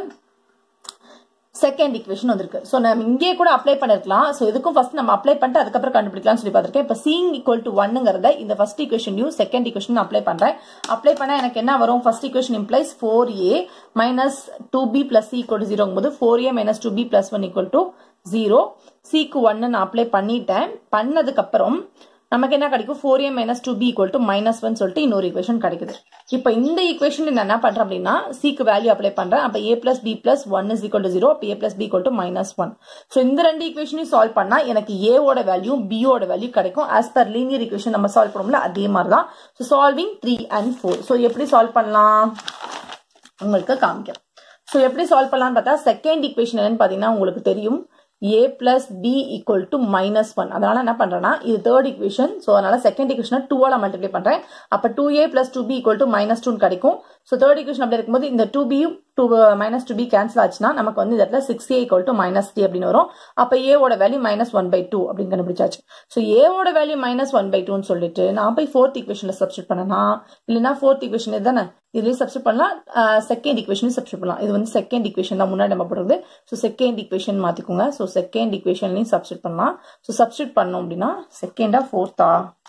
செகண்ட் ஈக்குவேஷன் வந்திருக்கு. சோ நம்ம இங்கே கூட அப்ளை பண்ணிருக்கலாம். சோ இதுக்கும் ஃபர்ஸ்ட் நம்ம அப்ளை பண்ணிட்டு அதுக்கு அப்புறம் கண்டுபிடிக்கலாம்னு சொல்லி பார்த்திருக்கேன். இப்போ c equal to 1ங்கறத இந்த ஃபர்ஸ்ட் ஈக்குவேஷனையும் செகண்ட் ஈக்குவேஷன் அப்ளை பண்றேன். அப்ளை பண்ணா எனக்கு என்ன வரும்? First equation implies 4a minus 2b plus c equal to 0ங்கும்போது 4a minus 2b plus 1 equal to 0. c க்கு 1 நான் அப்ளை பண்ணிட்டேன். பண்ணதுக்கு அப்புறம் நமக்கு என்ன கிடைக்கும்? 4a minus 2b equal to minus 1 சொல்லிட்டு இன்னொரு ஈக்குவேஷன் கிடைக்குது. இப்போ இந்த ஈக்குவேஷன் நான் என்ன பண்றேன் அப்படின்னா c க்கு வேல்யூ அப்ளை பண்றேன். அப்ப a plus b plus 1 is equal to 0. அப்ப a plus b equal to minus 1. So இந்த ரெண்டு ஈக்குவேஷனையும் சால்வ் பண்ணா எனக்கு a ஓட வேல்யூ b ஓட வேல்யூ கிடைக்கும். as per linear equation நம்ம சால்வ் பண்ணுவோம்ல அதே மாதிரி தான். So solving 3 and 4. சோ எப்படி சால்வ் பண்ணலாம் உங்களுக்கு காமிக்கிறேன். சோ எப்படி சால்வ் பண்ணலாம்னு பார்த்தா செகண்ட் ஈக்குவேஷன் என்னன்னு பாத்தீங்கன்னா உங்களுக்கு தெரியும் a plus b equal to minus 1. அதனால என்ன பண்றேன்னா இது தேர்ட் ஈக்குவேஷன். சோ அதனால செகண்ட் ஈக்குவேஷனை 2 ஆல மல்டிப்ளை பண்றேன். அப்ப 2a plus 2b equal to minus 2 கிடைக்கும். சோ தேர்ட் ஈக்குவேஷன் அப்படி இருக்கும்போது இந்த 2b minus 2b கேன்சல் ஆச்சுன்னா நமக்கு வந்து இந்த இடத்துல 6a equal to minus 3 அப்படின்னு வரும். அப்ப a ஓட வேல்யூ minus 1/2 அப்படின்னு கண்டுபிடிச்சாச்சு. சோ a ஓட வேல்யூ minus 1/2 ன்னு சொல்லிட்டு நான் போய் ஃபோர்த் ஈக்குவேஷன்ல சப்ஸ்டிட்யூட் பண்ணனா இல்லனா ஃபோர்த் ஈக்குவேஷன் இதுதானே இதுலயே சப்ஸ்டிட்யூட் பண்ணலாம். செகண்ட் ஈக்குவேஷன் சப்ஸ்டிட்யூட் பண்ணலாம். இது வந்து செகண்ட் ஈக்குவேஷன் தான் முன்னாடி நம்ம போடுறது. சோ செகண்ட் ஈக்குவேஷன் மாத்திக்கோங்க. சோ செகண்ட் ஈக்குவேஷன்லயும் சப்ஸ்டிட்யூட் பண்ணலாம். சோ சப்ஸ்டிட்யூட் பண்ணோம் அப்படின்னா செகண்டா ஃபோர்த்தா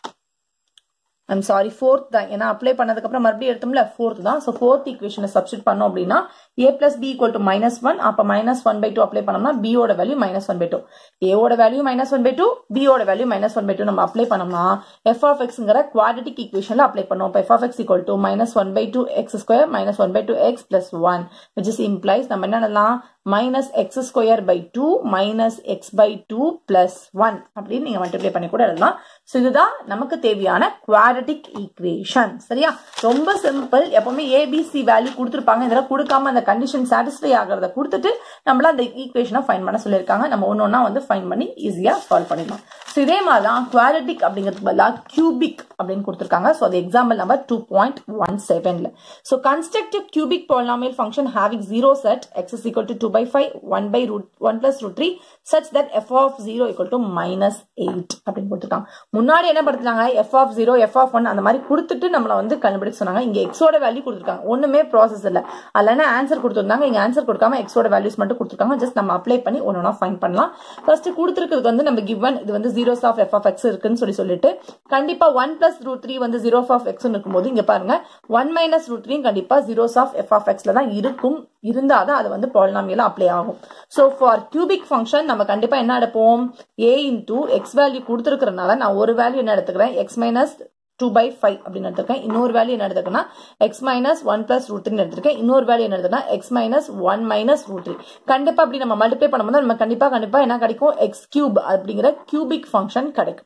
I'm sorry fourth தான். ஏன்னா அப்ளை பண்ணதுக்கு அப்புறம் மறுபடியும் எடுத்தோம்ல fourth தான். சோ fourth equation சப்ஸ்டிட்யூட் பண்ணோம் அப்படின்னா a plus b equal to minus 1. அப்ப minus 1/2 அப்ளை பண்ணோம்னா b ஓட வேல்யூ minus 1/2. a ஓட வேல்யூ minus 1/2, b ஓட வேல்யூ minus 1/2 நம்ம அப்ளை பண்ணோம்னா f of xங்கற குவாட்ரடிக் ஈக்குவேஷன்ல அப்ளை பண்ணுவோம். அப்ப f of x equal to minus 1/2 x square minus 1/2 x plus 1 which is implies நம்ம என்ன பண்ணலாம் minus x square by 2 minus x by 2 plus 1 அப்படின்னு நீங்க மல்டிப்ளை பண்ணி கூட எழுதலாம். சோ இதுதான் நமக்கு தேவையான குவாட்ரடிக் ஈக்குவேஷன். சரியா? ரொம்ப சிம்பிள். எப்பவுமே ABC வேல்யூ கொடுத்திருப்பாங்க. இதெல்லாம் கொடுக்காம அந்த கண்டிஷன் சாட்டிஸ்ஃபை ஆகிறத கொடுத்துட்டு நம்மள அந்த ஈக்குவேஷனை ஃபைண்ட் பண்ண சொல்லிருக்காங்க. நம்ம ஒன்னொன்னா வந்து ஃபைண்ட் பண்ணி ஈஸியா சால்வ் பண்ணிடலாம். சோ இதே மாதிரி தான் குவாட்ரடிக் அப்படிங்கிறதுக்கு பதிலா கியூபிக் அப்படின்னு கொடுத்திருக்காங்க. சோ அது எக்ஸாம்பிள் நம்பர் 2.17ல. So construct a cubic polynomial function having zero set x is equal to 2/5 1 plus root 3 such that f of 0 equal to minus 8 அப்படின்னு கொடுத்திருக்காங்க. முன்னாடி என்ன படுத்துறாங்க f of 0 f of 1 அந்த மாதிரி கொடுத்துட்டு நம்மள வந்து கண்டுபிடிக்க சொன்னாங்க. இங்க x ஓட வேல்யூ கொடுத்திருக்காங்க. ஒண்ணுமே ப்ராசஸ் இல்ல. அதனால ஆன்சர் கொடுத்திருந்தாங்க. இங்க ஆன்சர் கொடுக்காம x ஓட வேல்யூஸ் மட்டும் கொடுத்திருக்காங்க. ஜஸ்ட் நம்ம அப்ளை பண்ணி ஒவ்வொண்ணா ஃபைண்ட் பண்ணலாம். ஃபர்ஸ்ட் கொடுத்திருக்கிறது வந்து நம்ம given இது வந்து zeros of f of x இருக்குன்னு சொல்லிட்டு கண்டிப்பா 1 plus root 3 வந்து zeros of x ன்னு இருக்கும்போது இங்க பாருங்க 1 minus root 3 கண்டிப்பா zeros of f of x ல தான் இருக்கும். இருந்தாதான் அது வந்து பாலினாமியலா அப்ளை ஆகும். சோ ஃபார் கியூபிக் ஃபங்க்ஷன் நம்ம கண்டிப்பா என்ன எடுப்போம் a into x வேல்யூ கொடுத்திருக்கிறனால நான் ஒரு வேல்யூ என்ன எடுத்துக்கிறேன் x minus 2/5 அப்படின்னு எடுத்துருக்கேன். இன்னொரு வேல்யூ என்ன எடுத்துக்கன்னா x minus 1 plus root 3 எடுத்துருக்கேன். இன்னொரு வேல்யூ என்ன எடுத்துக்கன்னா x minus 1 minus root 3. கண்டிப்பா அப்படி நம்ம மல்டிப்ளை பண்ணும்போது நம்ம கண்டிப்பா என்ன கிடைக்கும் x cube அப்படிங்கிற கியூபிக் ஃபங்க்ஷன் கிடைக்கும்.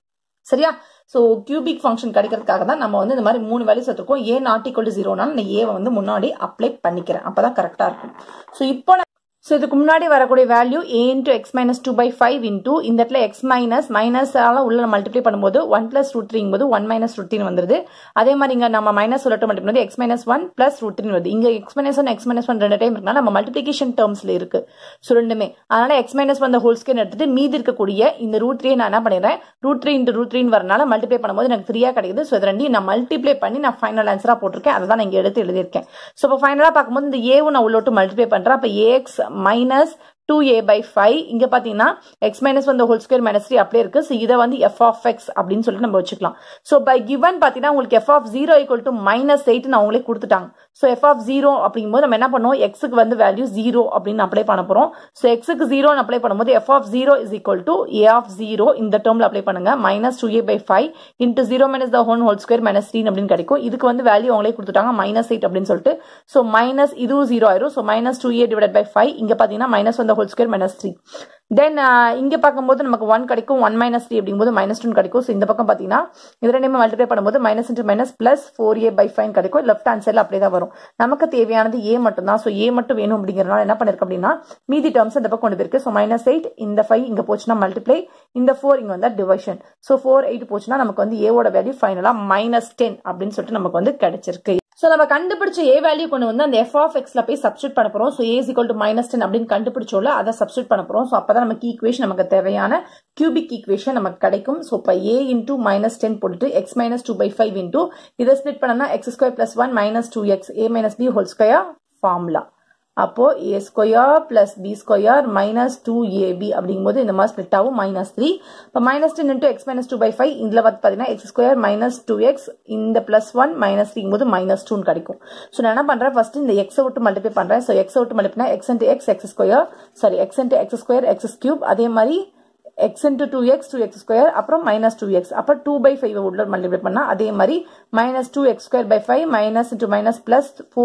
சரியா? சோ கியூபிக் ஃபங்க்ஷன் கிடைக்கிறதுக்காக தான் நம்ம வந்து இந்த மாதிரி 3 வேல்யூஸ் எடுத்துக்கோம். a not equal to 0னால நான் a வந்து முன்னாடி அப்ளை பண்ணிக்கிறேன். அப்பதான் கரெக்டா இருக்கும். சோ இப்போ So இதுக்கு முன்னாடி வரக்கூடிய value a into x minus 2 by 5 into இந்த இடத்துல x minus மைனஸால உள்ள மல்டிப்ளை பண்ணும்போது 1 plus root 3 ங்கும்போது 1 minus root 3 வந்துருது. அதே மாதிரி இங்க நம்ம மைனஸ் சொல்லிட்டு மல்டிப்ளை பண்ணும்போது x minus 1 plus root 3 வருது. இங்க x minus 1 x minus 1 ரெண்டு டைம் இருக்கனால நம்ம மல்டிப்ளிகேஷன் டேர்ம்ஸ்ல இருக்கு. சோ ரெண்டுமே. அதனால x minus 1 the whole square எடுத்துட்டு மீதி இருக்கக்கூடிய இந்த root 3 நான் என்ன பண்ணிடுறேன் root 3 into root 3 வரனால மல்டிப்ளை பண்ணும்போது எனக்கு 3 கிடைக்குது. சோ இது ரெண்டையும் நான் மல்டிப்ளை பண்ணி நான் ஃபைனல் ஆன்சரா போட்டுருக்கேன். அதை தான் நான் இங்க எடுத்து எழுதியிருக்கேன். சோ இப்போ ஃபைனலா பார்க்கும்போது இந்த a நான் உள்ளோட்டு மல்டிப்ளை பண்றேன். அப்ப ax minus 2a by 5 இங்க பாத்தீங்கன்னா x minus 1 the whole square minus 3 அப்படியே இருக்கு. சோ இத வந்து f of x அப்படின்னு சொல்லிட்டு நம்ம வச்சுக்கலாம். சோ by given பாத்தீங்கன்னா உங்களுக்கு f of 0 equal to minus 8 நான் உங்களுக்கு கொடுத்துட்டாங்க. சோ f of 0 அப்படிங்கும்போது நம்ம என்ன பண்ணுவோம் x க்கு வந்து வேல்யூ 0 அப்படின்னு அப்ளை பண்ண போறோம். சோ x க்கு 0 ன்னு அப்ளை பண்ணும்போது f of 0 is equal to a of 0 இந்த டேர்ம்ல அப்ளை பண்ணுங்க minus 2a by 5 into 0 minus the whole square minus 3 அப்படின்னு கிடைக்கும். இதுக்கு வந்து வேல்யூ அவங்களே கொடுத்துட்டாங்க minus 8 அப்படின்னு சொல்லிட்டு. சோ minus இதுவும் 0 ஆயிரும். So minus 2a divided by 5 இங்க பாத்தீங்கன்னா minus 1 the whole square minus 3. Then இங்க பார்க்கும்போது நமக்கு 1 கிடைக்கும் 1 minus 3 அப்படிங்கும்போது minus 2 கிடைக்கும். சோ இந்த பக்கம் பாத்தீங்கன்னா இது ரெண்டையுமே மல்டிப்ளை பண்ணும்போது minus into minus plus 4a by 5 கிடைக்கும். லெஃப்ட் ஹேண்ட் சைடுல அப்படியே தான் வரும். நமக்கு தேவையானது a மட்டும் தான். சோ a மட்டும் வேணும் அப்படிங்கறனால என்ன பண்ணிருக்கோம் அப்படின்னா மீதி டேர்ம்ஸ் இந்த பக்கம் கொண்டு போயிருக்கு. சோ minus 8 இந்த 5 இங்க போச்சுனா மல்டிப்ளை இந்த 4 இங்க வந்தா டிவிஷன். சோ 4 8 போச்சுனா நமக்கு வந்து a ஓட வேல்யூ ஃபைனலா -10 அப்படின்னு சொல்லிட்டு நமக்கு வந்து கிடைச்சிருக்கு. சோ நம்ம கண்டுபிடிச்ச a வேல்யூ கொண்டு வந்து அந்த f of x ல போய் சப்ஸ்டிட்யூட் பண்ண போறோம். So a is equal to -10 அப்படின்னு கண்டுபிடிச்சோம்ல அதை சப்ஸ்டிட்யூட் பண்ண போறோம். சோ அப்பதான் நமக்கு ஈக்குவேஷன் நமக்கு தேவையான கியூபிக் ஈக்குவேஷன் நமக்கு கிடைக்கும். சோ இப்ப a into -10 போட்டுட்டு x minus 2 by 5 into இதை ஸ்ப்ளிட் பண்ணனா x square plus 1 minus 2x a minus b whole square formula. அப்போ a square plus b square minus 2ab அப்படிங்கும்போது இந்த மாதிரி ஸ்ப்ளிட் ஆகும் -3. இப்போ -10 into x minus 2 by 5 இதுல வந்து பாத்தீங்கன்னா x square minus 2x இந்த +1 -3 போது -2 கிடைக்கும். சோ நான் என்ன பண்றேன் ஃபர்ஸ்ட் இந்த x விட்டு மல்டிப்ளை பண்றேன். சோ x விட்டு மல்டிப்ளைனா x into x x square sorry x into x square x cube அதே மாதிரி x into 2x 2x square அப்புறம் minus 2x அப்ப 2 by 5 உள்ள மல்டிப்ளை பண்ணா அதே மாதிரி minus 2x square by 5 minus into minus plus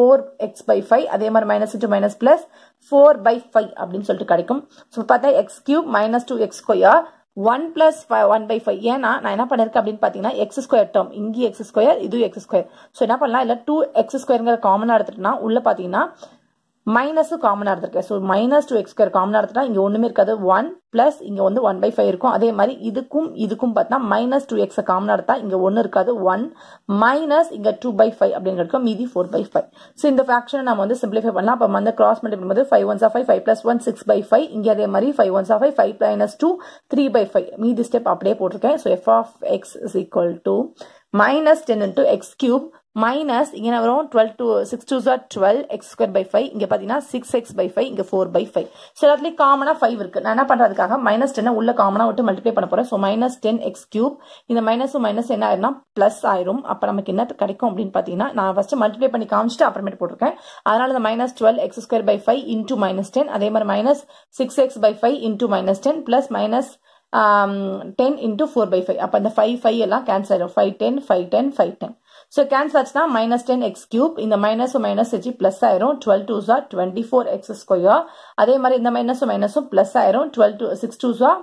4x by 5 அதே மாதிரி minus into minus plus 4 by 5 அப்படின்னு சொல்லிட்டு கிடைக்கும். சோ பார்த்தா x cube minus 2x square 1 plus 1 by 5 ஏன்னா நான் என்ன பண்ணிருக்கேன் அப்படின்னு பாத்தீங்கன்னா x square term இங்கே x square இது x square. சோ என்ன பண்ணலாம் இல்ல 2x squareங்கற காமனா எடுத்துட்டா உள்ள பாத்தீங்கன்னா மைனஸ் காமனா எடுத்துருக்கேன். சோ minus 2x square காமனா எடுத்துட்டா இங்க ஒண்ணுமே இருக்காது 1 பிளஸ் இங்க வந்து 1 by 5 இருக்கும். அதே மாதிரி இதுக்கும் பார்த்தா minus 2x காமனா எடுத்தா இங்க 1 இருக்காது 1 மைனஸ் இங்க 2 by 5 அப்படின்னு இருக்கும் மீதி 4 by 5. சோ இந்த ஃபிராக்ஷனை நம்ம வந்து சிம்பிளிஃபை பண்ணலாம். அப்ப வந்து கிராஸ் மல்டிப்ளை பண்ணும்போது 5 1s are 5 5 plus 1 6 by 5 இங்க அதே மாதிரி 5 1s are 5 5 minus 2 3 by 5 மீதி ஸ்டெப் அப்படியே போட்டுருக்கேன். So f of x is equal to minus 10 into x cube minus இங்க வரும் 12 to 6 2s are 12 x square by 5 இங்க பாத்தீங்கன்னா 6x by 5 இங்க 4 by 5. சோ எல்லாத்துலயும் காமனா 5 இருக்கு. நான் என்ன பண்றதுக்காக -10 உள்ள காமனா விட்டு மல்டிப்ளை பண்ண போறேன். சோ -10x cube இந்த மைனஸும் மைனஸ் என்ன ஆயிரும்னா பிளஸ் ஆயிரும். அப்ப நமக்கு என்ன கிடைக்கும் அப்படின்னு பாத்தீங்கன்னா நான் ஃபர்ஸ்ட் மல்டிப்ளை பண்ணி காமிச்சிட்டு அப்புறமேட்டு போட்டிருக்கேன். அதனால இந்த -12 x square by 5 into -10 அதே மாதிரி -6x by 5 into -10 plus -10 into 4 by 5 அப்ப இந்த 5 எல்லாம் கேன்சல் ஆயிடும் 5 10 5 10 5 10. So cancel ஆச்சுனா -10x cube இந்த மைனஸும் மைனஸ் வச்சு பிளஸ் ஆயிரும் 12 2s are 24x square அதே மாதிரி இந்த மைனஸும் பிளஸ் ஆயிரும் 6 2s are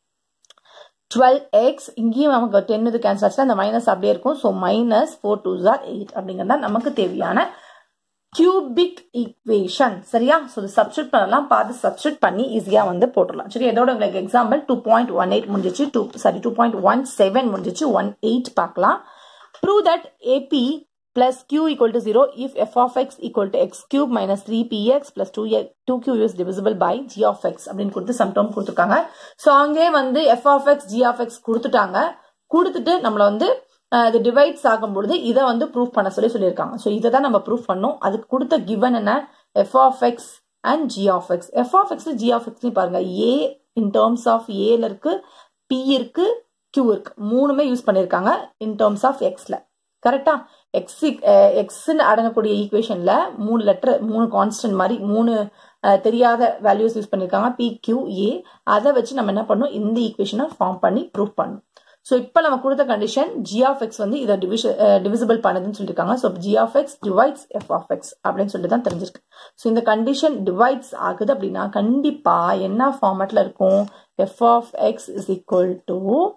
12x இங்கேயும் நமக்கு 10 இது கேன்சல் ஆச்சுனா இந்த மைனஸ் அப்படியே இருக்கும். ஸோ -4 2s are 8 அப்படிங்கிறதா நமக்கு தேவையான கியூபிக் ஈக்குவேஷன். சரியா? சோ இது சப்ஸ்டிட்யூட் பண்ணலாம். பார்த்து சப்ஸ்டிட்யூட் பண்ணி ஈஸியா வந்து போட்டுடலாம். சரி, இதோட உங்களுக்கு எக்ஸாம்பிள் 2.18 முடிஞ்சிச்சு 2.17 முடிஞ்சிச்சு 18 பார்க்கலாம். Prove that AP plus Q equal to 0 if f of x equal to x cube minus 3px plus 2q is divisible by g of x அப்படின்னு கொடுத்து சம் டேர்ம் கொடுத்துருக்காங்க. ஸோ அங்கே வந்து f of x g of x கொடுத்துட்டாங்க. கொடுத்துட்டு நம்மள வந்து இது டிவைட்ஸ் ஆகும் பொழுது இதை வந்து ப்ரூஃப் பண்ண சொல்லியிருக்காங்க. ஸோ இதை தான் நம்ம ப்ரூஃப் பண்ணோம். அதுக்கு கொடுத்த கிவன் என்ன f of x and g of x. f of x g of x பாருங்க a in terms of a ல இருக்கு p இருக்கு q இருக்கு மூணுமே யூஸ் பண்ணிருக்காங்க in terms of x ல. கரெக்டா? x அடங்கக்கூடிய ஈக்குவேஷன்ல 3 லெட்டர் 3 கான்ஸ்டன்ட் மாதிரி 3 தெரியாத வேல்யூஸ் யூஸ் பண்ணிருக்காங்க p q a. அதை வச்சு நம்ம என்ன பண்ணோம் இந்த ஈக்குவேஷனை ஃபார்ம் பண்ணி ப்ரூஃப் பண்ணோம். சோ இப்போ நம்ம கொடுத்த கண்டிஷன் g of x வந்து இதை டிவிசிபிள் பண்ணுதுன்னு சொல்லிருக்காங்க. So g of x divides f of x அப்படின்னு சொல்லிட்டு தான் தெரிஞ்சிருக்கு. சோ இந்த கண்டிஷன் டிவைட்ஸ் ஆகுது அப்படின்னா கண்டிப்பா என்ன ஃபார்மேட்ல இருக்கும் f of x is equal to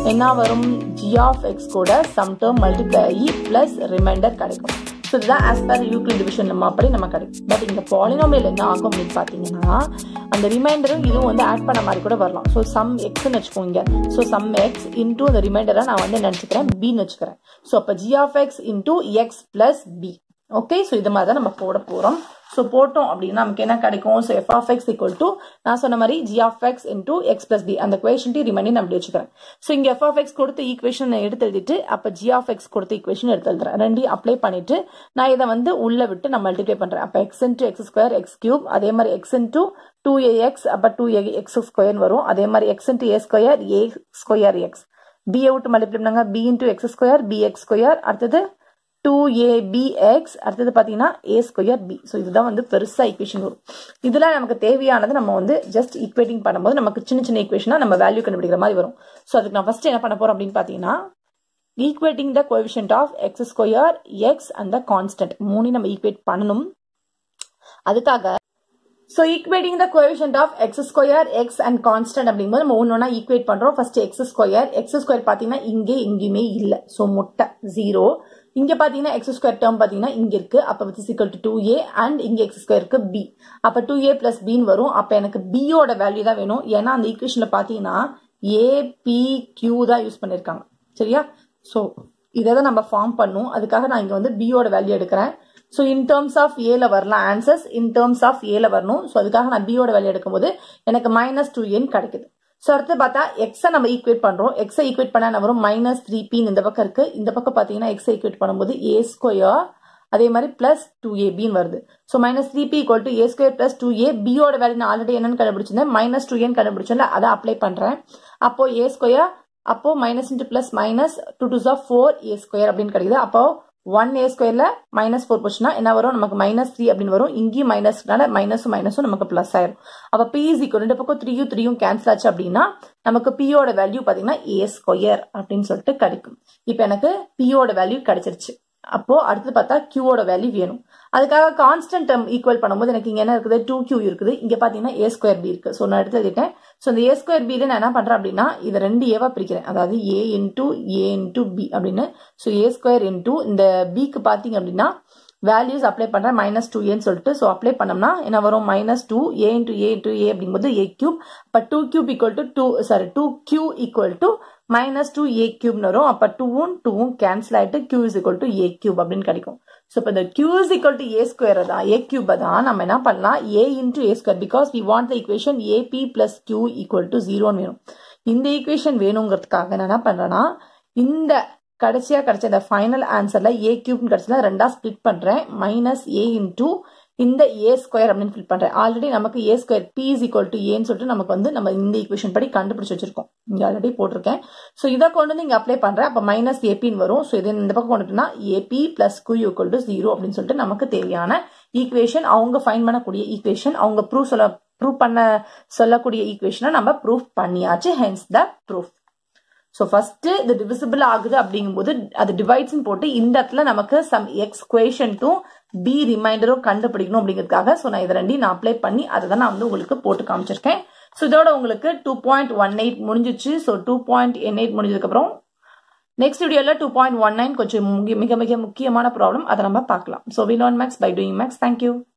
என்ன வரும் g of x கூட சம் டேர்ம் மல்டிப்ளை ஆகி பிளஸ் ரிமைண்டர் கிடைக்கும். ஸோ இதுதான் ஆஸ் பர் யூக்ளிட் டிவிஷன் நம்ம அப்படி நம்ம கிடைக்கும். பட் இங்கே பாலினாமியல் என்ன ஆகும் அப்படின்னு பார்த்தீங்கன்னா அந்த ரிமைண்டரும் இதுவும் வந்து ஆட் பண்ண மாதிரி கூட வரலாம். ஸோ சம் எக்ஸ்ன்னு வச்சுக்கோங்க. ஸோ சம் எக்ஸ் இன்டூ அந்த ரிமைண்டரை நான் வந்து நினச்சிக்கிறேன் பின்னு வச்சுக்கிறேன். ஸோ அப்போ g of x into x plus p. Okay, so இது மாதிரி தான் நம்ம போட போகிறோம். ஸோ போட்டோம் அப்படின்னா நமக்கு என்ன கிடைக்கும்? So f of x equal to நான் சொன்ன மாதிரி g of x into x plus p. அந்த குவேஷன் ரிமைண்டிங் அப்படி வச்சுக்கிறேன். ஸோ இங்கே எஃப் ஆஃப் எக்ஸ் கொடுத்த ஈக்குவேஷன் எடுத்து எழுதிட்டு அப்போ ஜி ஆஃப் எக்ஸ் கொடுத்த ஈக்குவேஷன் எடுத்து எழுதுறேன். ரெண்டையும் அப்ளை பண்ணிட்டு நான் இதை வந்து உள்ள விட்டு நான் மல்டிப்ளை பண்றேன். அப்போ x into x square x cube, அதே மாதிரி எக்ஸ் இன்டூ 2ax அப்போ 2ax ஸ்கொயர் வரும். அதே மாதிரி x into a square a square x, p a விட்டு மல்டிப்ளை பண்ணாங்க p into x square p x square, அடுத்தது 2abx, அடுத்தது பார்த்தீங்கன்னா a ஸ்கொயர் b. ஸோ இதுதான் வந்து பெருசா ஈக்குவேஷன் வரும். இதெல்லாம் நமக்கு தேவையானது நம்ம வந்து ஜஸ்ட் ஈக்குவேட்டிங் பண்ணும்போது நமக்கு சின்ன சின்ன ஈக்குவேஷனா நம்ம வேல்யூ கண்டுபிடிக்கிற மாதிரி வரும். ஸோ அதுக்கு நான் ஃபர்ஸ்ட் என்ன பண்ண போறோம் அப்படின்னு பார்த்தீங்கன்னா equating the coefficient of x square x and the constant மூணையும் நம்ம ஈக்குவேட் பண்ணணும். அதுக்காக So equating the coefficient of x square, x and constant அப்படிங்கும்போது நம்ம ஒன்னொன்னா ஈக்குவேட் பண்றோம். ஃபர்ஸ்ட் x ஸ்கொயர் பாத்தீங்கன்னா இங்கே எங்கேயுமே இல்ல. சோ முட்டை 0. இங்க பாத்தீங்கன்னா x ஸ்கொயர் டேர்ம் பாத்தீங்கன்னா இங்க இருக்கு. அப்ப which is equal to 2a and இங்க x ஸ்கொயருக்கு b. அப்ப 2a plus b வரும். அப்ப எனக்கு b ஓட வேல்யூ தான் வேணும். ஏன்னா அந்த ஈக்குவேஷன்ல பாத்தீங்கன்னா a p q தான் யூஸ் பண்ணிருக்காங்க. சரியா? சோ இதை தான் நம்ம ஃபார்ம் பண்ணும். அதுக்காக நான் இங்க வந்து b ஓட வேல்யூ எடுக்கிறேன். So in terms of a ல வரலாம் answers, in terms of a ல வரணும். ஸோ அதுக்காக நான் b ஓட வேல்யூ எடுக்கும்போது எனக்கு -2n கிடைக்குது. ஸோ அடுத்து பார்த்தா எக்ஸை நம்ம ஈக்குவேட் பண்றோம். எக்ஸை ஈக்குவேட் பண்ணா என்ன வரும்? -3p இந்த பக்கம் இருக்கு. இந்த பக்கம் பார்த்தீங்கன்னா எக்ஸை ஈக்குவேட் பண்ணும்போது a ஸ்கொயர் அதே மாதிரி பிளஸ் 2ab வருது. So -3p equal to a square plus 2a. b ஓட வேல்யூ நான் ஆல்ரெடி என்னன்னு கண்டுபிடிச்சிருந்தேன், -2n கண்டுபிடிச்சேன்ல, அதை அப்ளை பண்றேன். அப்போ a ஸ்கொயர் அப்போ minus into plus minus 2 2s or 4a square அப்படின்னு கிடைக்குது. அப்போ 1a ஸ்கொயர்ல -4 போச்சுன்னா என்ன வரும்? நமக்கு -3 அப்படின்னு வரும். இங்கேயும் மைனஸ்னால மைனஸும் நமக்கு பிளஸ் ஆயிரும். அப்ப p இஸ் ஈக்குவல் ரெண்டு பக்கம் 3யும் கேன்சல் ஆச்சு அப்படின்னா நமக்கு p ஓட வேல்யூ பாத்தீங்கன்னா a ஸ்கொயர் அப்படின்னு சொல்லிட்டு கிடைக்கும். இப்ப எனக்கு p ஓட வேல்யூ கிடைச்சிருச்சு. அப்போ அடுத்து பார்த்தா q ஓட வேல்யூ வேணும். அதுக்காக கான்ஸ்டன்ட் டேர்ம் ஈக்குவல் பண்ணும்போது எனக்கு இங்க என்ன இருக்குது? 2q இருக்குது. இங்க பாத்தீங்கன்னா a ஸ்கொயர் b இருக்கு. சோ நான் எடுத்து எழுதிட்டேன். சோ இந்த a ஸ்கொயர் b நான் என்ன பண்றேன் அப்படின்னா இதை 2 ஏவா பிரிக்கிறேன். அதாவது a இன்டூ b அப்படின்னு. சோ a ஸ்கொயர் இன்டூ இந்த b க்கு பாத்தீங்க அப்படின்னா வேல்யூஸ் அப்ளை பண்றேன் -2n சொல்லிட்டு. சோ அப்ளை பண்ணோம்னா என்ன வரும்? -2a இன்டூ a அப்படிங்கும்போது a கியூப். அப்ப 2q equal to 2q equal to -2a கியூப்னு வரும். அப்ப 2ம் கேன்சல் ஆயிட்டு q is equal to a cube அப்படின்னு கிடைக்கும். சோ இப்ப இந்த q is equal to a square தான் a கியூப் தான் நம்ம என்ன பண்ணலாம் a into a square, because we want the equation ap plus q equal to 0 வேணும். இந்த ஈக்குவேஷன் வேணுங்கிறதுக்காக நான் என்ன பண்றேன்னா இந்த கடைசியா கிடைச்ச இந்த ஃபைனல் ஆன்சர்ல a கியூப் கிடைச்சல ரெண்டா ஸ்பிளிட் பண்றேன். -a இன்டூ இந்த a ஸ்கொயர் அப்படின்னு ஸ்பிளிட் பண்றேன். ஆல்ரெடி நமக்கு a square p is equal to ஏன்னு சொல்லிட்டு நமக்கு வந்து நம்ம இந்த ஈக்குவேஷன் படி கண்டுபிடிச்சு வச்சிருக்கோம். இங்க ஆல்ரெடி போட்டிருக்கேன். சோ இதை கொண்டு வந்து இங்க அப்ளை பண்றேன். அப்ப -ap வரும். சோ இது இந்த பக்கம் கொண்டுட்டுனா ap plus q equal to 0 அப்படின்னு சொல்லிட்டு நமக்கு தேவையான ஈக்குவேஷன், அவங்க ஃபைண்ட் பண்ணக்கூடிய ஈக்குவேஷன், அவங்க ப்ரூவ் பண்ண சொல்லக்கூடிய ஈக்குவேஷனை நம்ம ப்ரூவ் பண்ணியாச்சு. Hence the proof. So first இது டிவிசிபிள் ஆகுது அப்படிங்கும்போது அது டிவைட்ஸ் போட்டு இந்த இடத்துல நமக்கு சம் எக்ஸ் குவேஷன்ட்டும் பி ரிமைண்டரும் கண்டுபிடிக்கணும் அப்படிங்கிறதுக்காக ஸோ நான் இதை ரெண்டையும் நான் அப்ளை பண்ணி அதை தான் நான் வந்து உங்களுக்கு போட்டு காமிச்சிருக்கேன். ஸோ இதோட உங்களுக்கு 2.18 முடிஞ்சிச்சு. ஸோ 2.18 முடிஞ்சதுக்கப்புறம் நெக்ஸ்ட் வீடியோவில் 2.19 கொஞ்சம் மிக மிக முக்கியமான ப்ராப்ளம், அதை நம்ம பார்க்கலாம். So we learn maths by doing maths. Thank you.